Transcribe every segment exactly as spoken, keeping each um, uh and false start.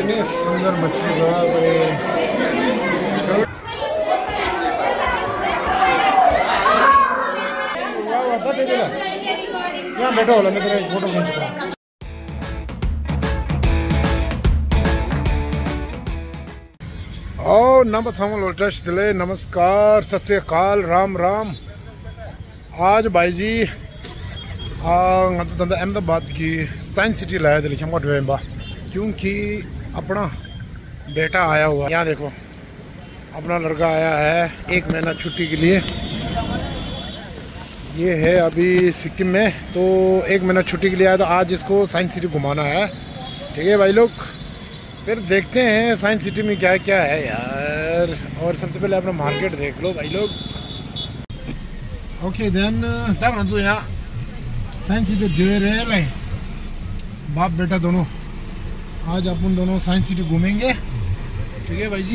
इतनी सुंदर मछली बाप रे। यहाँ बैठो होला, मैं तेरा एक फोटो खींचता हूँ। और नमस्ते सामल उल्टश दिले, नमस्कार, सत श्री अकाल, राम राम। आज भाई जी अहमदाबाद की साइंस सिटी लाया दिल्ली चमका, क्योंकि अपना बेटा आया हुआ। यहाँ देखो अपना लड़का आया है एक महीना छुट्टी के लिए। ये है अभी सिक्किम में, तो एक महीना छुट्टी के लिए आया, तो आज इसको साइंस सिटी घुमाना है। ठीक है भाई लोग, फिर देखते हैं साइंस सिटी में क्या क्या है यार। और सबसे पहले अपना मार्केट देख लो भाई लोग। ओके देन तब जो यहाँ साइंस सिटी जो रहे बाप बेटा दोनों, आज अपन दोनों साइंस सिटी घूमेंगे। ठीक है भाई जी।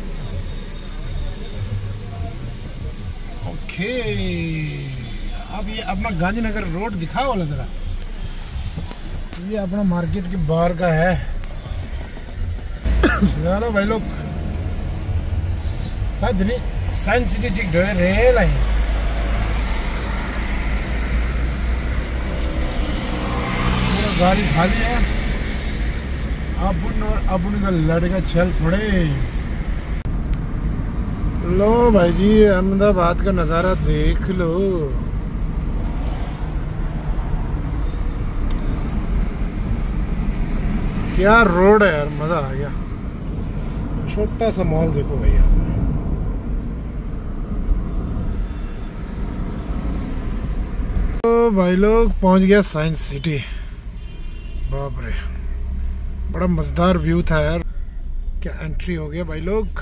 ओके, अब ये अपना गांधीनगर रोड दिखाओ वाला जरा। ये अपना मार्केट के बाहर का है। चलो भाई लोग, साइंस सिटी चिक जो है लाई गाड़ी खाली है। अपन और अपन का लड़का चल थोड़े। लो भाई जी, अहमदाबाद का नज़ारा देख लो। क्या रोड है यार, मजा आ गया। छोटा सा मॉल देखो भैया। तो भाई लोग पहुंच गया साइंस सिटी। बाप रे, बड़ा मजेदार व्यू था यार। क्या एंट्री हो गया भाई लोग।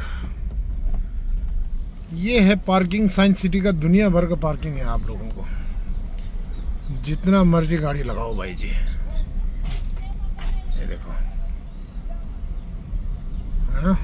ये है पार्किंग साइंस सिटी का, दुनिया भर का पार्किंग है। आप लोगों को जितना मर्जी गाड़ी लगाओ भाई जी। ये देखो हाँ?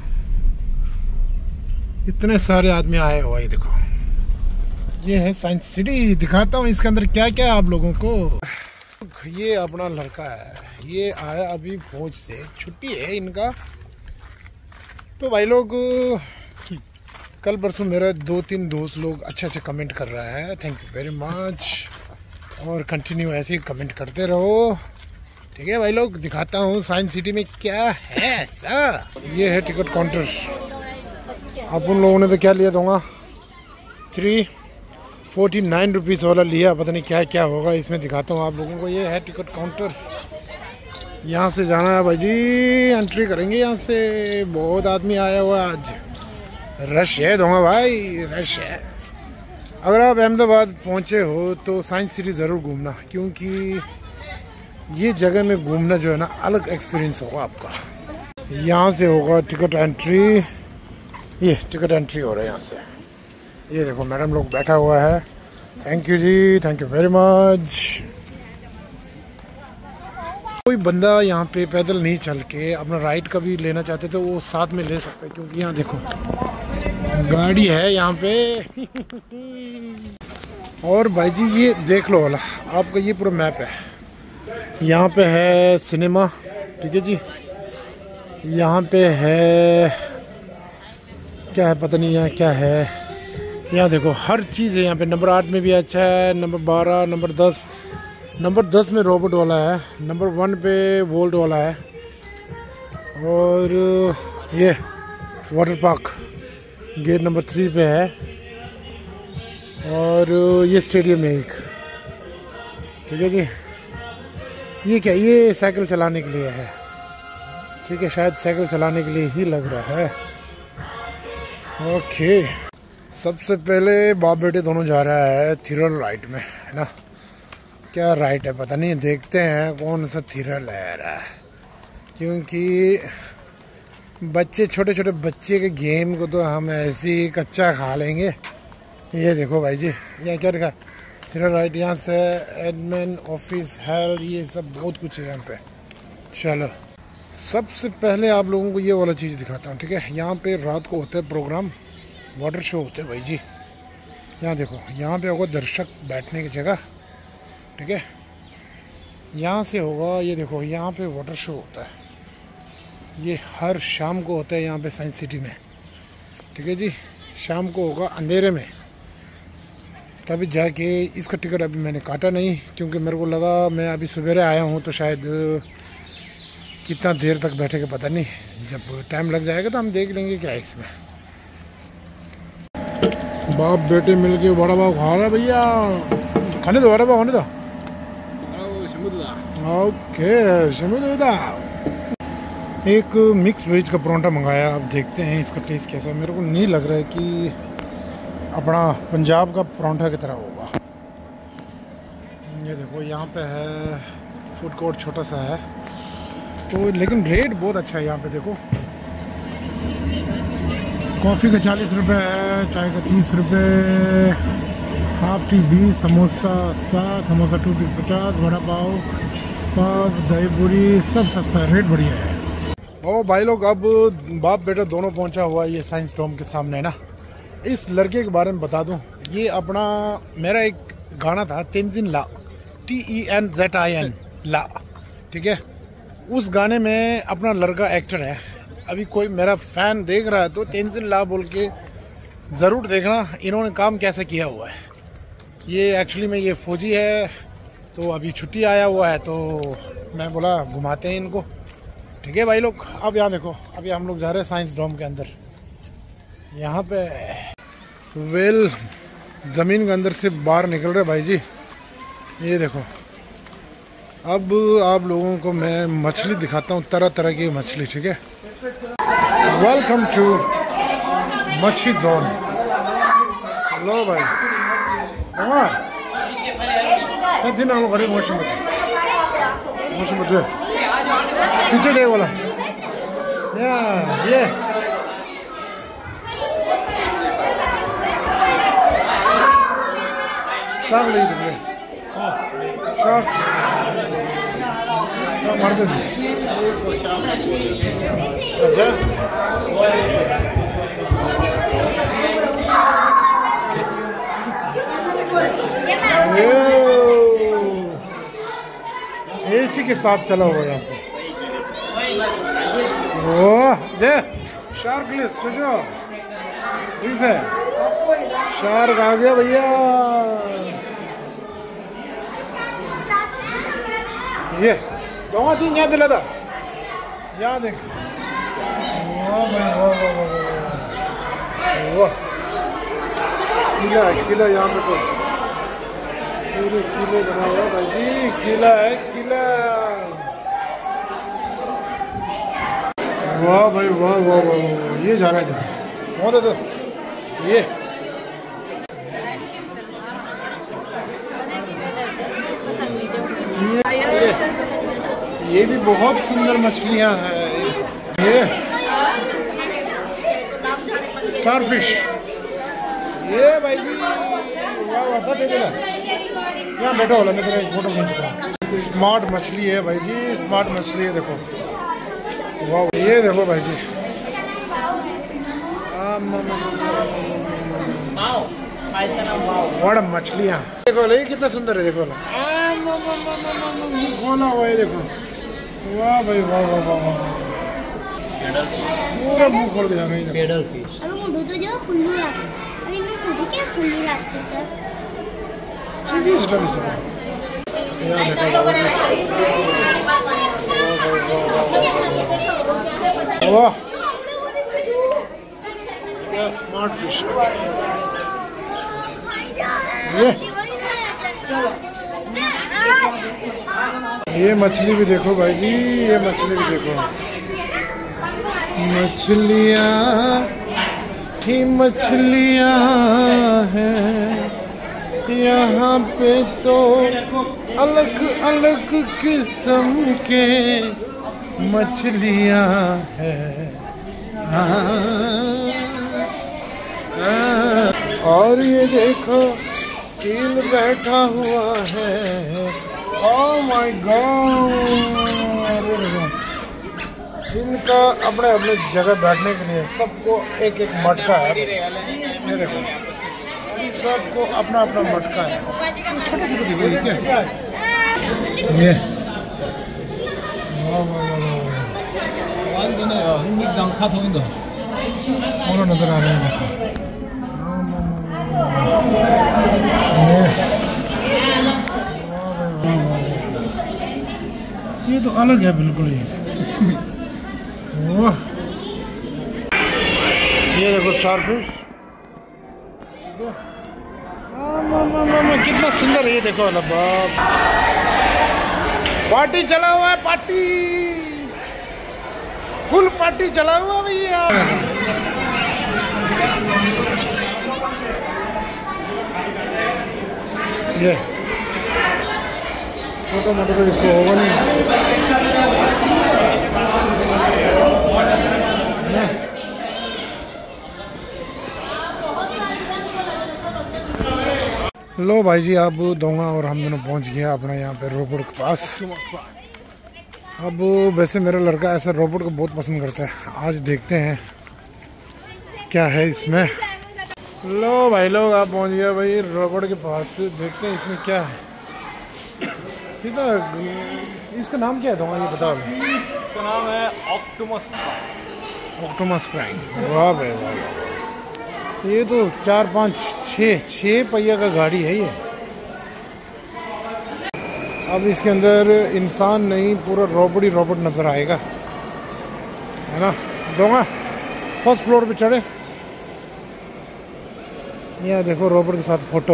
इतने सारे आदमी आए हुआ। ये देखो, ये है साइंस सिटी। दिखाता हूँ इसके अंदर क्या क्या है आप लोगों को। ये अपना लड़का है, ये आया अभी फौज से, छुट्टी है इनका। तो भाई लोग कल परसों मेरा दो तीन दोस्त लोग अच्छे अच्छे कमेंट कर रहा है, थैंक यू वेरी मच। और कंटिन्यू ऐसे ही कमेंट करते रहो। ठीक है भाई लोग, दिखाता हूँ साइंस सिटी में क्या है ऐसा। ये है टिकट काउंटर। अपन लोगों ने तो क्या लिया दूंगा, थ्री फोर्टी नाइन रुपीज़ वाला लिया। पता नहीं क्या क्या होगा इसमें, दिखाता हूँ आप लोगों को। ये है टिकट काउंटर, यहाँ से जाना है भाई जी। एंट्री करेंगे यहाँ से। बहुत आदमी आया हुआ आज, रश है दूंगा भाई, रश है। अगर आप अहमदाबाद पहुँचे हो तो साइंस सिटी ज़रूर घूमना, क्योंकि ये जगह में घूमना जो है ना, अलग एक्सपीरियंस होगा आपका। यहाँ से होगा टिकट एंट्री। ये टिकट एंट्री हो रहा है यहाँ से। ये देखो मैडम लोग बैठा हुआ है। Thank you ji, thank you very much. कोई बंदा यहाँ पे पैदल नहीं चल के अपना राइड का भी लेना चाहते तो वो साथ में ले सकते हैं, क्योंकि यहाँ देखो गाड़ी है यहाँ पे। और भाई जी ये देख लो वाला आपका, ये पूरा मैप है। यहाँ पे है सिनेमा, ठीक है जी। यहाँ पे है क्या है पता नहीं, यहाँ क्या है। यहाँ देखो हर चीज़ है यहाँ पे। नंबर आठ में भी अच्छा है, नंबर बारह, नंबर दस। नंबर दस में रोबोट वाला है, नंबर वन पे वोल्ट वाला है। और ये water park gate number three पे है। और ये स्टेडियम है एक, ठीक है जी। ये क्या, ये साइकिल चलाने के लिए है, ठीक है, शायद साइकिल चलाने के लिए ही लग रहा है। ओके, सबसे पहले बाप बेटे दोनों जा रहा है थ्रिल राइड में, है ना। क्या राइड है पता नहीं, देखते हैं कौन सा थ्रिल है रहा है। क्योंकि बच्चे, छोटे छोटे बच्चे के गेम को तो हम ऐसे ही कच्चा खा लेंगे। ये देखो भाई जी, यहाँ क्या लिखा, थ्रिल राइड। यहाँ से एडमिन ऑफिस, हेल्थ, ये सब बहुत कुछ है यहाँ पे। चलो सबसे पहले आप लोगों को ये वाला चीज़ दिखाता हूँ, ठीक है। यहाँ पे रात को होता है प्रोग्राम, वाटर शो होते हैं भाई जी। यहाँ देखो, यहाँ पे होगा दर्शक बैठने की जगह, ठीक है। यहाँ से होगा, ये देखो यहाँ पे वाटर शो होता है। ये हर शाम को होता है यहाँ पे साइंस सिटी में, ठीक है जी। शाम को होगा अंधेरे में, तभी जाके इसका टिकट अभी मैंने काटा नहीं, क्योंकि मेरे को लगा मैं अभी सवेरे आया हूँ तो शायद कितना देर तक बैठेगा पता नहीं। जब टाइम लग जाएगा तो हम देख लेंगे क्या है इसमें। बाप बेटे मिलके बड़ा बाप खा रहा है भैया, खाने दो बड़ा बाप, खाने दो। ओके शमुदा, एक मिक्स वेज का परोंठा मंगाया। अब देखते हैं इसका टेस्ट कैसा है। मेरे को नहीं लग रहा है कि अपना पंजाब का परोंठा की तरह होगा। ये देखो यहाँ पे है फूड कोर्ट, छोटा सा है तो, लेकिन रेट बहुत अच्छा है यहाँ पे। देखो कॉफ़ी का चालीस रुपये है, चाय का तीस रुपये, हाफ टी बीस, समोसा साठ, समोसा टू पीस पचास, वड़ा पाव, पाव, दही पूरी सब सस्ता है, रेट बढ़िया है। ओ भाई लोग, अब बाप बेटा दोनों पहुंचा हुआ है ये साइंस डोम के सामने है ना। इस लड़के के बारे में बता दूं, ये अपना मेरा एक गाना था तेंजिन ला, T E N Z I N ला, ठीक है। उस गाने में अपना लड़का एक्टर है। अभी कोई मेरा फैन देख रहा है तो तेंजिन ला बोल के ज़रूर देखना, इन्होंने काम कैसे किया हुआ है। ये एक्चुअली में ये फौजी है, तो अभी छुट्टी आया हुआ है तो मैं बोला घुमाते हैं इनको, ठीक है भाई लोग। अब यहाँ देखो, अभी हम लोग जा रहे हैं साइंस डोम के अंदर। यहाँ पे वेल ज़मीन के अंदर से बाहर निकल रहे भाई जी, ये देखो। अब आप लोगों को मैं मछली दिखाता हूँ, तरह तरह की मछली, ठीक है। वेलकम टू मच्छी जोन। लो भाई, हाँ दिन हम घरे मौसम मौसम पीछे दे बोला या ये शार्क ले लीजिए, शार्क शार्क मारते थे। अच्छा एसी के साथ चला हुआ यहाँ पे। ओह दे शार्क लिस्ट जो ठीक है, शार्क आ गया भैया। ये दो तीन यहाँ दिला था, यहाँ देख। वाह भाई वाह वाह वाह वाह, किला है किला यहाँ पे, तो पूरे किले बना हुआ भाई जी, किला है किला। वाह भाई वाह वाह वाह, ये जा रहा है बहुत तो ये ये ये भी बहुत सुंदर मछलियाँ हैं। ये स्टारफिश, ये भाई जी वाह वाह, यहाँ बैठो वाला मैं तेरा फोटो खींचता हूँ। स्मार्ट मछली है भाई जी, स्मार्ट मछली है, देखो वाह। ये देखो भाई जी, बड़ा मछलियाँ देखो, ये कितना सुंदर है, देखो खोला हुआ है, देखो वाह भाई वाह वाह वाह वाह, पूरा मुंह खोल दिया नहीं। पेडल फिश वाह, क्या स्मार्ट फिश। ये ये मछली भी देखो भाई जी, ये मछली भी देखो, मछलियाँ ही मछलियाँ हैं यहाँ पे, तो अलग अलग किस्म के मछलियाँ हैं। और ये देखो चील बैठा हुआ है, ओह माय गॉड। इनका अपने अपने जगह बैठने के लिए सबको एक एक मटका है, ये देखो सबको अपना अपना मटका है। छोटे छोटे देखो क्या ये, वाह वाह वाह, और नजर आ रहे हैं। ये तो अलग है बिल्कुल ही। वाह, ये देखो स्टारफिश, कितना सुंदर है। ये देखो अल्लाह, पार्टी चला हुआ है, पार्टी फुल पार्टी चला हुआ भैया। ये छोटा मोटा तो इसको होगा नहीं। लो भाई जी, अब दोंगा और हम दोनों पहुंच गए अपना यहाँ पे रोबोट के पास। अब वैसे मेरा लड़का ऐसा रोबोट को बहुत पसंद करता है। आज देखते हैं क्या है इसमें। लो भाई लोग, आप पहुंच गया भाई रोबोट के पास। देखते हैं इसमें क्या है। ठीक है, इसका नाम क्या है दोंगा, ये बताओ। इसका नाम है ऑप्टिमस प्राइम। ऑप्टिमस प्राइम, वाह भाई वाह। ये तो चार पाँच छः छः पहिया का गाड़ी है ये। अब इसके अंदर इंसान नहीं, पूरा रोबोट ही रोबोट नजर आएगा, है ना। दोंगा फर्स्ट फ्लोर पे चढ़े। यहाँ देखो रोबोट के साथ फोटो।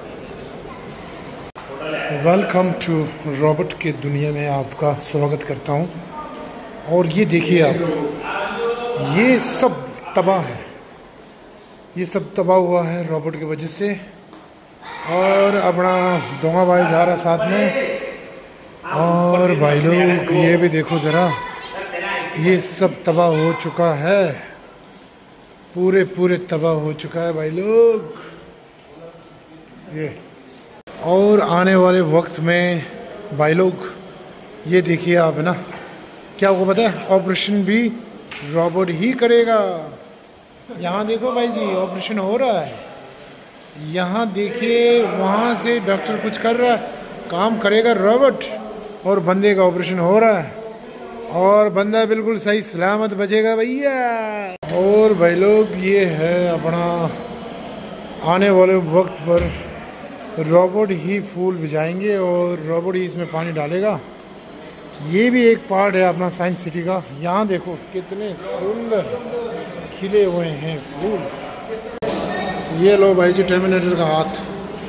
वेलकम टू रोबोट के दुनिया में आपका स्वागत करता हूँ। और ये देखिए आप, ये सब तबाह है, ये सब तबाह हुआ है रोबोट की वजह से। और अपना दोंगा भाई जा रहा साथ में। और भाई लोग ये भी देखो ज़रा, ये सब तबाह हो चुका है, पूरे पूरे तबाह हो चुका है भाई लोग ये। और आने वाले वक्त में भाई लोग ये देखिए आप, है ना, क्या आपको पता है ऑपरेशन भी रोबोट ही करेगा। यहाँ देखो भाई जी, ऑपरेशन हो रहा है। यहाँ देखिए, वहाँ से डॉक्टर कुछ कर रहा है, काम करेगा रोबोट, और बंदे का ऑपरेशन हो रहा है, और बंदा बिल्कुल सही सलामत बचेगा भैया। और भाई लोग ये है अपना आने वाले वक्त पर रोबोट ही फूल भिजाएंगे और रोबोट ही इसमें पानी डालेगा। ये भी एक पार्ट है अपना साइंस सिटी का। यहाँ देखो कितने सुंदर खिले हुए हैं फूल। ये लो भाई जी टर्मिनेटर का हाथ।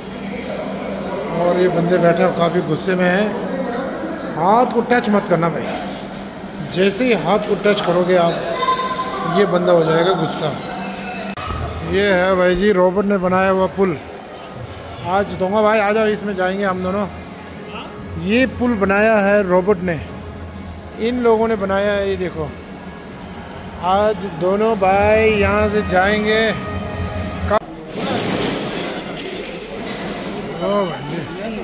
और ये बंदे बैठे हैं, काफ़ी गुस्से में हैं। हाथ को टच मत करना भाई, जैसे ही हाथ को टच करोगे आप, ये बंदा हो जाएगा गुस्सा। ये है भाई जी रोबोट ने बनाया हुआ पुल। आज दोंगा भाई आ जाओ, इसमें जाएंगे हम दोनों। ये पुल बनाया है रोबोट ने, इन लोगों ने बनाया है। ये देखो, आज दोनों भाई यहाँ से जाएंगे। ओ भाई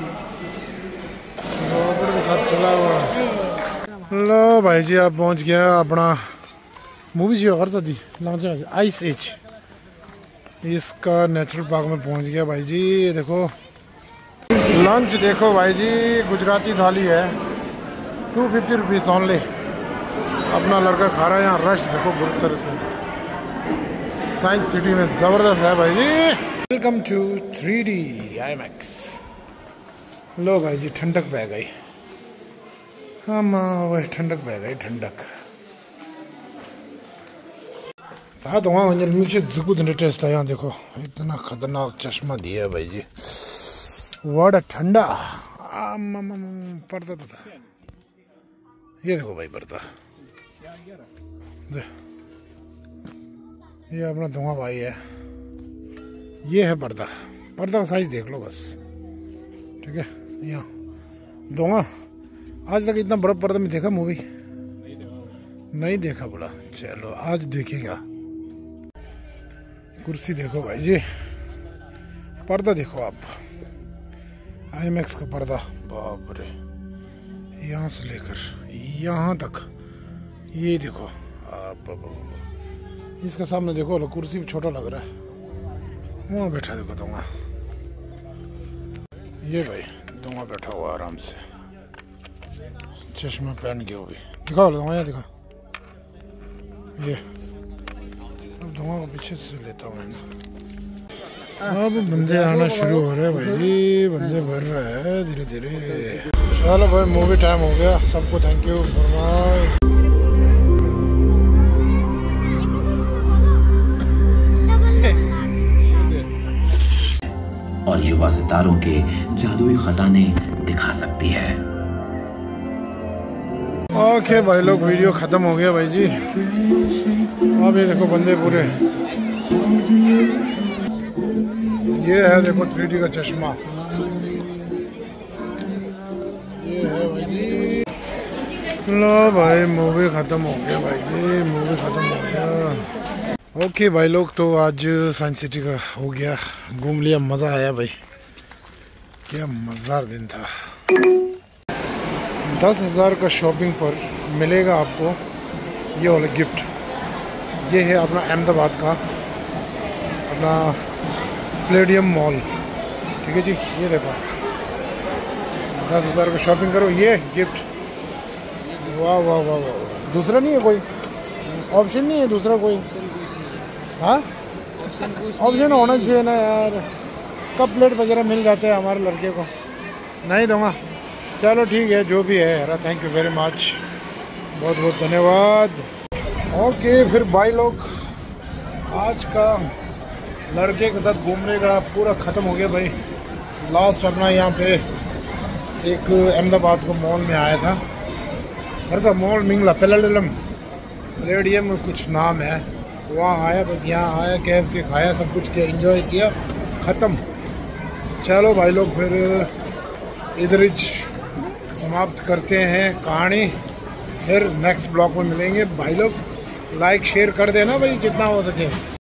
रोबोट के साथ चला हुआ। लो भाई जी, आप पहुँच गया अपना मूवी जो हर सदी आइस एज, इसका नेचुरल पार्क में पहुँच गया भाई जी। ये देखो लंच देखो भाई जी, गुजराती थाली है, टू फिफ्टी रुपीज़ ऑनली। अपना लड़का खा रहा है यहाँ। रश देखो बुरी तरह से साइंस सिटी में, ज़बरदस्त है भाई जी। Welcome to three D IMAX. लो भाई जी, ठंडक बह गई। हाँ माँ, वही ठंडक बह गई, ठंडक। हाँ तो वहाँ मुझे जगुद टेस्ट है। यहाँ देखो इतना खतरनाक चश्मा दिया है भाई जी, वाड़ा ठंडा पड़ता था। ये देखो भाई पर्दा, ये अपना धुआं भाई है। ये है पर्दा, पर्दा का साइज देख लो बस, ठीक है। यहाँ धुआं, आज तक इतना बड़ा पर्दा में देखा मूवी नहीं देखा, बोला चलो आज देखेगा। कुर्सी देखो भाई जी, पर्दा देखो आप, आई मैक्स का पर्दा, बाप रे, यहाँ से लेकर यहाँ तक। ये देखो आप, इसका सामने देखो, कुर्सी भी छोटा लग रहा है, वहाँ बैठा देखो दूंगा। ये भाई दूंगा बैठा हुआ आराम से, चश्मा पहन के, वो भी दिखाओ दूंगा, यहाँ दिखा, ये अब धुआं को पीछे से लेता हूँ मैं। अब बंदे आना शुरू हो रहे हैं भाई जी, बंदे भर रहे हैं धीरे धीरे। चलो भाई मूवी टाइम हो गया, सबको थैंक यू फॉर और युवा सितारों के जादुई खजाने दिखा सकती है। ओके भाई लोग, वीडियो खत्म हो गया भाई जी। अब ये देखो बंदे पूरे, ये है देखो थ्री डी का चश्मा, ये है भाई जी। लो भाई मूवी खत्म हो गया भाई जी, मूवी खत्म हो गया। ओके भाई लोग, तो आज साइंस सिटी का हो गया, घूम लिया, मज़ा आया भाई, क्या मज़ेदार दिन था। दस हज़ार का शॉपिंग पर मिलेगा आपको ये वाला गिफ्ट। ये है अपना अहमदाबाद का अपना प्लेडियम मॉल, ठीक है जी। ये देखो दस हज़ार का शॉपिंग करो, ये गिफ्ट। वाह वाह वाह वाह, दूसरा नहीं है कोई ऑप्शन, नहीं है दूसरा कोई? हाँ ऑप्शन होना चाहिए ना यार, कप प्लेट वगैरह मिल जाते हैं हमारे लड़के को। नहीं दूँगा, चलो ठीक है जो भी है यार, थैंक यू वेरी मच, बहुत बहुत धन्यवाद। ओके फिर भाई लोग, आज का लड़के के साथ घूमने का पूरा ख़त्म हो गया भाई। लास्ट अपना यहाँ पे एक अहमदाबाद को मॉल में आया था, हर सा मॉल मिंगला पेलाडलम रेडियम कुछ नाम है, वहाँ आया, बस यहाँ आया, कैब से खाया, सब कुछ किया, एंजॉय किया, ख़त्म। चलो भाई लोग फिर इधर ही समाप्त करते हैं कहानी, फिर नेक्स्ट ब्लॉग में मिलेंगे भाई लोग। लाइक शेयर कर देना भाई जितना हो सके।